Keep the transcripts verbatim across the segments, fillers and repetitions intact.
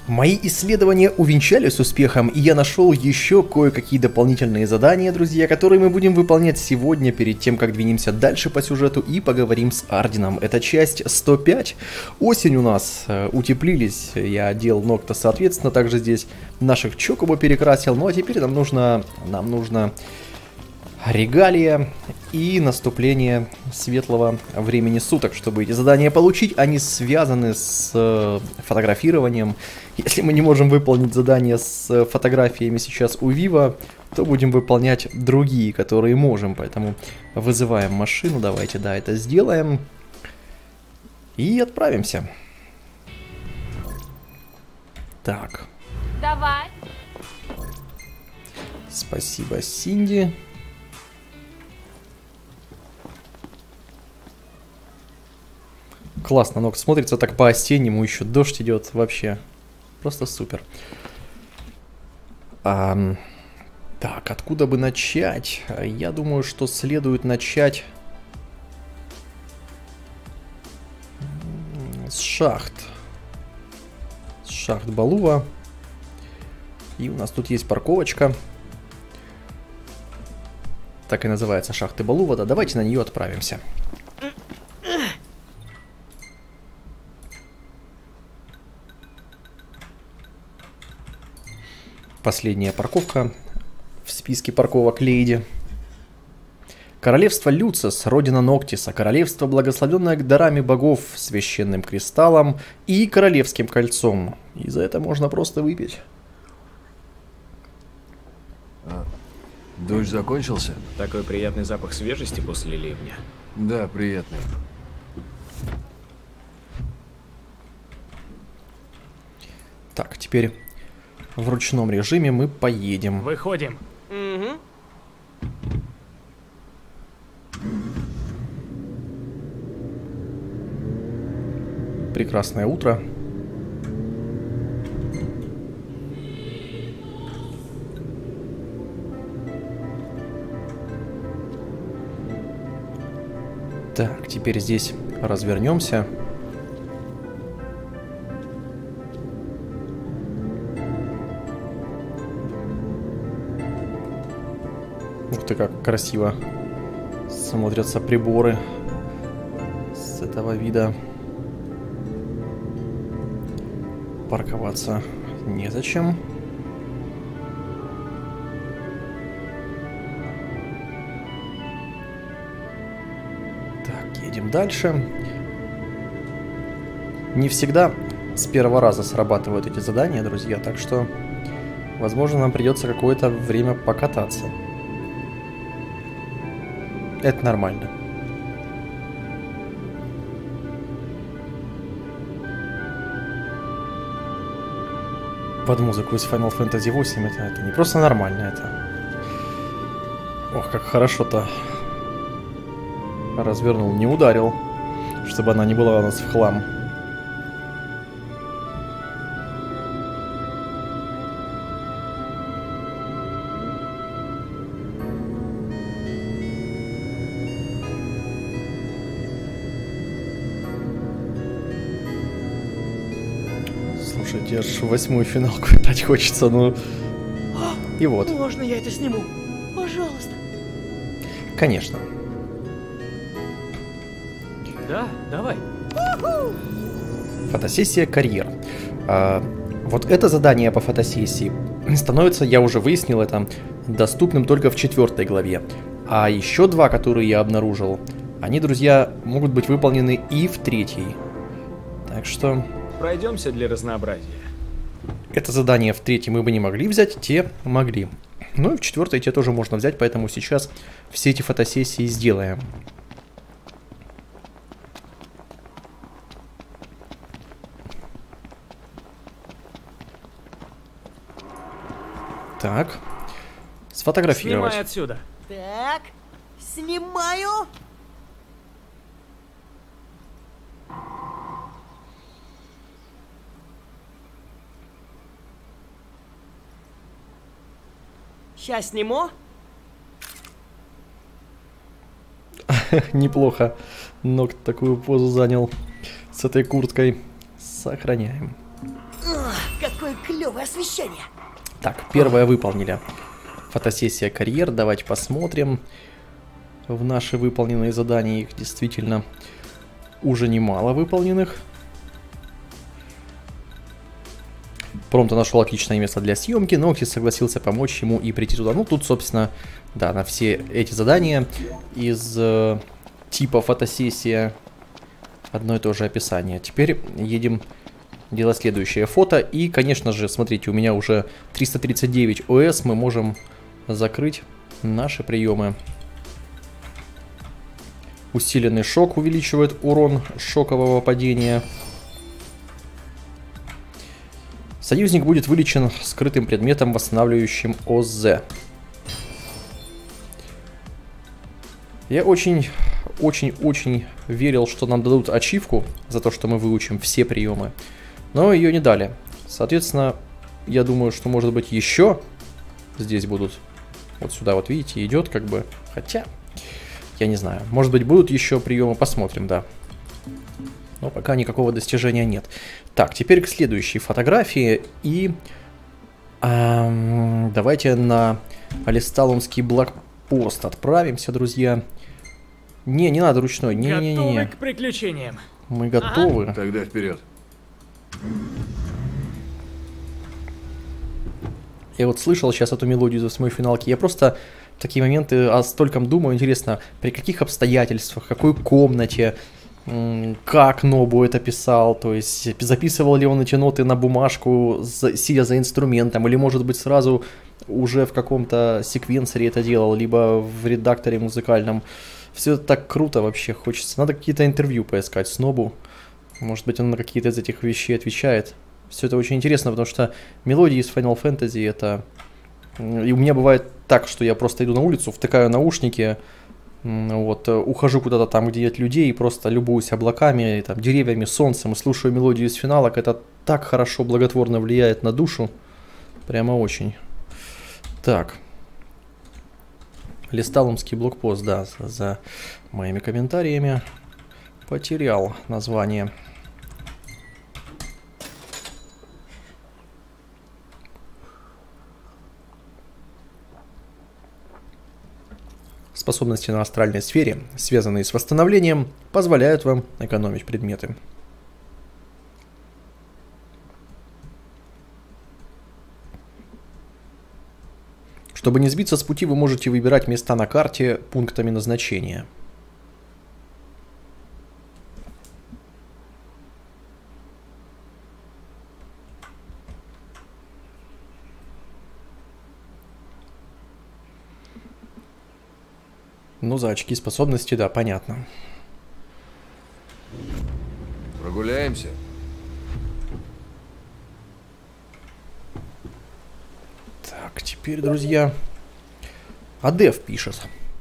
Мои исследования увенчались успехом, и я нашел еще кое-какие дополнительные задания, друзья, которые мы будем выполнять сегодня, перед тем, как двинемся дальше по сюжету и поговорим с Ардином. Это часть сто пять. Осень у нас, э, утеплились, я одел Нокта, соответственно, также здесь наших Чокобо перекрасил. Ну а теперь нам нужно, нам нужно регалия и наступление светлого времени суток, чтобы эти задания получить. Они связаны с э, фотографированием. Если мы не можем выполнить задания с фотографиями сейчас у Вива, то будем выполнять другие, которые можем. Поэтому вызываем машину. Давайте, да, это сделаем. И отправимся. Так. Давай. Спасибо, Синди. Классно, Нокт смотрится так по-осеннему, еще дождь идет, вообще просто супер. А, так, откуда бы начать? Я думаю, что следует начать с шахт. С шахт Балува. И у нас тут есть парковочка. Так и называется, шахты Балува. Да, давайте на нее отправимся. Последняя парковка в списке парковок Лейди. Королевство Люцис, родина Ноктиса, королевство, благословенное дарами богов, священным кристаллом и королевским кольцом. И за это можно просто выпить. А, дождь закончился? Такой приятный запах свежести после ливня. Да, приятный. Так, теперь в ручном режиме мы поедем. Выходим. Угу. Прекрасное утро. Так, теперь здесь развернемся. Ух ты, как красиво смотрятся приборы с этого вида. Парковаться незачем. Так, едем дальше. Не всегда с первого раза срабатывают эти задания, друзья, так что, возможно, нам придется какое-то время покататься. Это нормально. Под музыку из Final Fantasy восемь это, это не просто нормально, это... Ох, как хорошо-то развернул, не ударил, чтобы она не была у нас в хлам. Слушайте, аж восьмую финалку дать хочется, ну... И вот. Можно я это сниму? Пожалуйста. Конечно. Да, давай. Фотосессия «Карьер». А, вот это задание по фотосессии становится, я уже выяснил это, доступным только в четвертой главе. А еще два, которые я обнаружил, они, друзья, могут быть выполнены и в третьей. Так что... Пройдемся для разнообразия. Это задание в третьей мы бы не могли взять, те могли. Ну и в четвертой те тоже можно взять, поэтому сейчас все эти фотосессии сделаем. Так. Сфотографировать. Снимай отсюда. Так, снимаю. Сейчас сниму. Неплохо. Нокт такую позу занял с этой курткой. Сохраняем. Ох, клевое освещение. Так, первое выполнили. Фотосессия карьер. Давайте посмотрим. В наши выполненные задания их действительно уже немало выполненных. Промто нашел отличное место для съемки. Нокти согласился помочь ему и прийти туда. Ну, тут, собственно, да, на все эти задания из э, типа фотосессия одно и то же описание. Теперь едем делать следующее фото. И, конечно же, смотрите, у меня уже триста тридцать девять о эс. Мы можем закрыть наши приемы. Усиленный шок увеличивает урон шокового падения. Союзник будет вылечен скрытым предметом, восстанавливающим ОЗ. Я очень, очень, очень верил, что нам дадут ачивку за то, что мы выучим все приемы. Но ее не дали. Соответственно, я думаю, что, может быть, еще здесь будут. Вот сюда, вот видите, идет как бы. Хотя, я не знаю. Может быть, будут еще приемы, посмотрим, да. Но пока никакого достижения нет. Так, теперь к следующей фотографии. И эм, давайте на Алисталумский блокпост отправимся, друзья. Не, не надо ручной. Не, не, не, не. Готовы к приключениям. Мы готовы. Ага. Тогда вперед. Я вот слышал сейчас эту мелодию из восьмой финалки. Я просто в такие моменты о стольком думаю. Интересно, при каких обстоятельствах, в какой комнате, как Нобу это писал, то есть записывал ли он эти ноты на бумажку, сидя за инструментом, или, может быть, сразу уже в каком-то секвенсоре это делал, либо в редакторе музыкальном. Все это так круто вообще, хочется. Надо какие-то интервью поискать с Нобу. Может быть, он на какие-то из этих вещей отвечает. Все это очень интересно, потому что мелодии из Final Fantasy это... И у меня бывает так, что я просто иду на улицу, втыкаю наушники, вот, ухожу куда-то там, где нет людей, и просто любуюсь облаками, там, деревьями, солнцем, и слушаю мелодию из финалок. Это так хорошо, благотворно влияет на душу. Прямо очень. Так. Листалумский блокпост, да, за, за моими комментариями потерял название. Способности на астральной сфере, связанные с восстановлением, позволяют вам экономить предметы. Чтобы не сбиться с пути, вы можете выбирать места на карте пунктами назначения. Ну, за очки способности, да, понятно. Прогуляемся. Так, теперь, друзья, Адев пишет.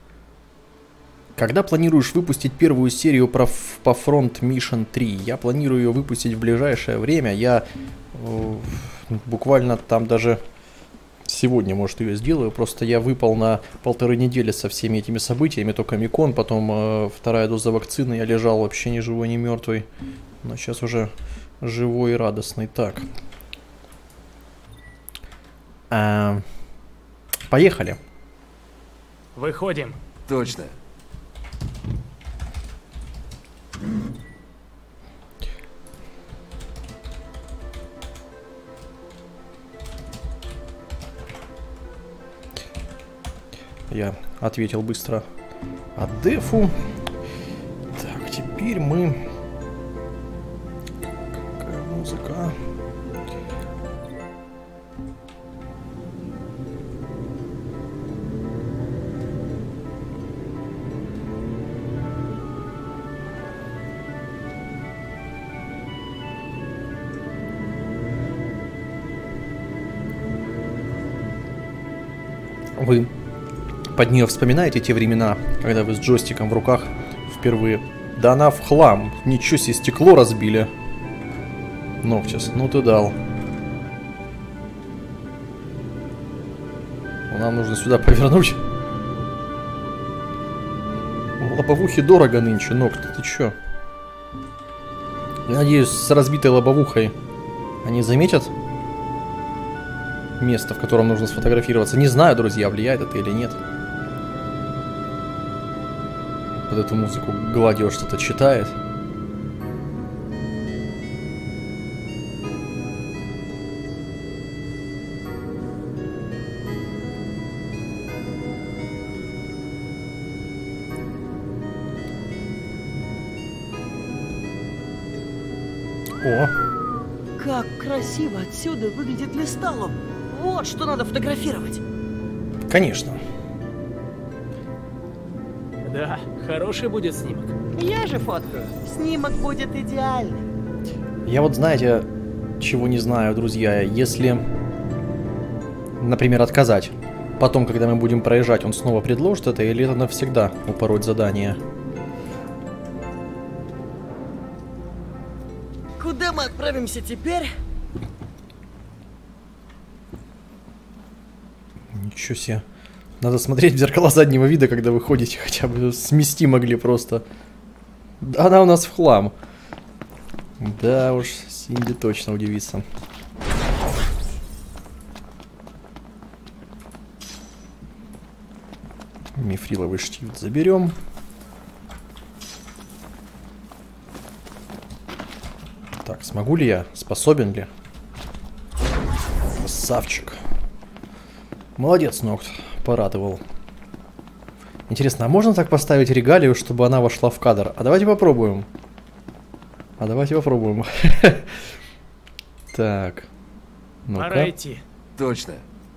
Когда планируешь выпустить первую серию про, по Front Mission три? Я планирую ее выпустить в ближайшее время. Я э, буквально там даже... Сегодня, может, ее сделаю. Просто я выпал на полторы недели со всеми этими событиями. То Комикон, потом э, вторая доза вакцины. Я лежал вообще ни живой, ни мертвый. Но сейчас уже живой и радостный. Так. А, поехали. Выходим. Точно. Я ответил быстро Адефу. Так, теперь мы... Какая музыка? Вы под нее вспоминаете те времена, когда вы с джойстиком в руках впервые? Да она в хлам. Ничего себе, стекло разбили. Ноктис, ну ты дал. Нам нужно сюда повернуть. Лобовухи дорого нынче, Нокт, ты чё? Я надеюсь, с разбитой лобовухой они заметят место, в котором нужно сфотографироваться. Не знаю, друзья, влияет это или нет. Под эту музыку Гладио что-то читает. О! Как красиво отсюда выглядит Листалу. Вот что надо фотографировать. Конечно. Да, хороший будет снимок. Я же фоткаю. Снимок будет идеальный. Я вот, знаете, чего не знаю, друзья. Если, например, отказать, потом, когда мы будем проезжать, он снова предложит это, или это навсегда упороть задание? Куда мы отправимся теперь? Ничего себе. Надо смотреть в зеркала заднего вида, когда вы ходите, хотя бы смести могли просто. Она у нас в хлам. Да уж, Синди точно удивится. Мифриловый штифт заберем. Так, смогу ли я? Способен ли? Красавчик. Молодец, Нокт. Порадовал. Интересно, а можно так поставить регалию, чтобы она вошла в кадр? А давайте попробуем. А давайте попробуем. Так. Пора идти. Точно.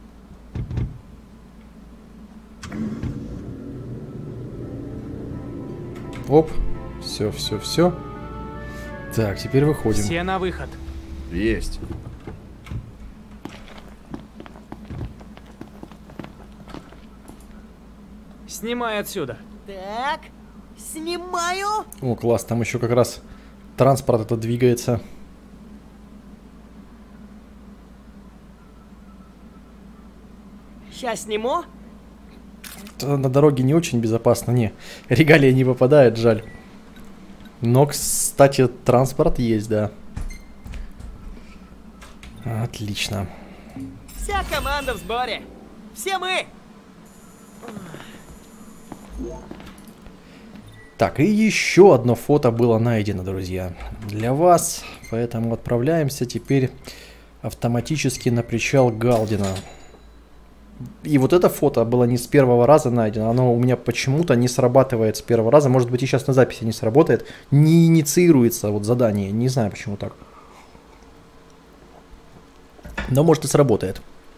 Оп. Все, все, все. Так, теперь выходим. Все на выход. Есть. Снимай отсюда. Так, снимаю. О, класс, там еще как раз транспорт это двигается. Сейчас сниму. На дороге не очень безопасно, не. Регалия не попадает, жаль. Но, кстати, транспорт есть, да. Отлично. Вся команда в сборе. Все мы. Так, и еще одно фото было найдено, друзья. Для вас. Поэтому отправляемся теперь автоматически на причал Галдина. И вот это фото было не с первого раза найдено. Оно у меня почему-то не срабатывает с первого раза. Может быть, и сейчас на записи не сработает. Не инициируется вот задание. Не знаю, почему так. Но может и сработает.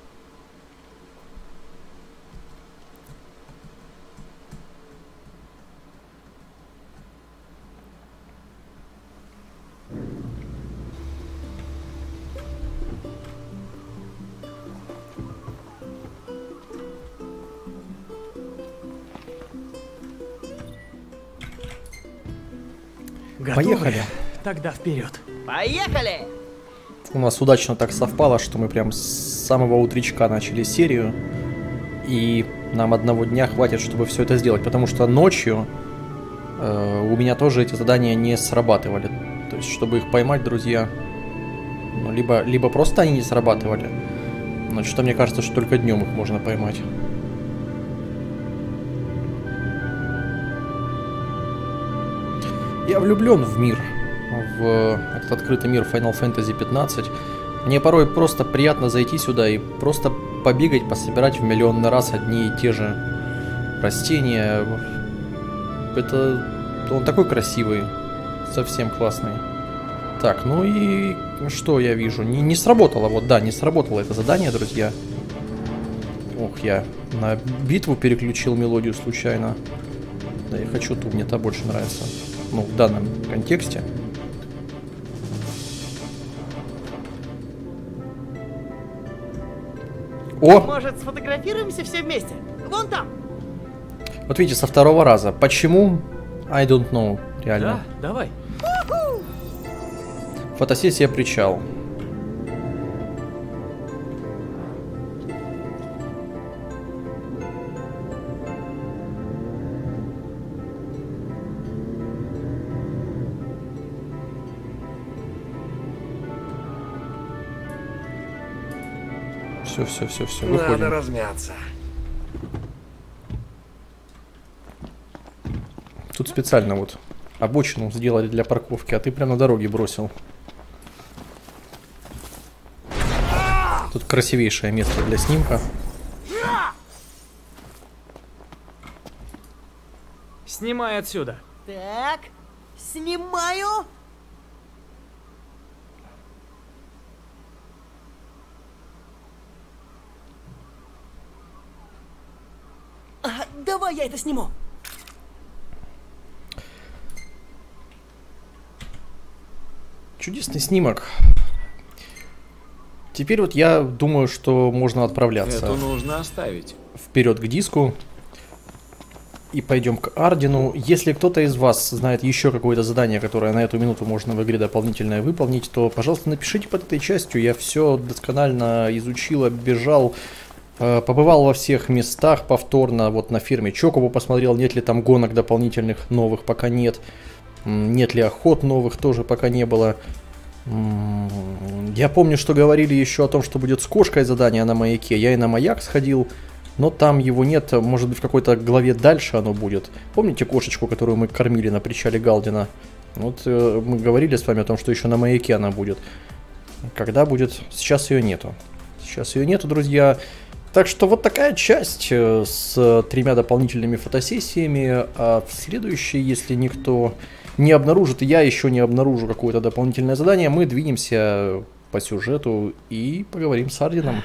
Готовы? Поехали. Тогда вперед. Поехали. У нас удачно так совпало, что мы прям с самого утречка начали серию. И нам одного дня хватит, чтобы все это сделать. Потому что ночью э, у меня тоже эти задания не срабатывали. То есть, чтобы их поймать, друзья, ну, либо, либо просто они не срабатывали. Но что-то мне кажется, что только днем их можно поймать. Я влюблен в мир, в этот открытый мир Final Fantasy пятнадцать. Мне порой просто приятно зайти сюда и просто побегать, пособирать в миллионный раз одни и те же растения. Это... Он такой красивый, совсем классный. Так, ну и что я вижу? Не, не сработало, вот да, не сработало это задание, друзья. Ох, я на битву переключил мелодию случайно. Да, я хочу ту, мне та больше нравится. Ну, в данном контексте. О! Может, сфотографируемся все вместе? Вон там. Вот видите, со второго раза. Почему? I don't know. Реально. Да, давай. Фотосессия причал. все, все, все, все, Надо выходим. размяться. Тут специально вот обочину сделали для парковки, а ты прямо на дороге бросил. Тут красивейшее место для снимка. Снимай отсюда. Так, снимаю. А, давай я это сниму. Чудесный снимок. Теперь вот я думаю, что можно отправляться Это нужно оставить. вперед к диску. И пойдем к Ардину. Если кто-то из вас знает еще какое-то задание, которое на эту минуту можно в игре дополнительное выполнить, то, пожалуйста, напишите под этой частью. Я все досконально изучил, оббежал, э, побывал во всех местах повторно. Вот на ферме Чокобо посмотрел, нет ли там гонок дополнительных новых, пока нет. Нет ли охот новых, тоже пока не было. Я помню, что говорили еще о том, что будет с кошкой задание на маяке. Я и на маяк сходил. Но там его нет, может быть в какой-то главе дальше оно будет. Помните кошечку, которую мы кормили на причале Галдина? Вот э, мы говорили с вами о том, что еще на маяке она будет. Когда будет? Сейчас ее нету. Сейчас ее нету, друзья. Так что вот такая часть э, с тремя дополнительными фотосессиями. А в следующей, если никто не обнаружит, и я еще не обнаружу какое-то дополнительное задание, мы двинемся по сюжету и поговорим с Ардином.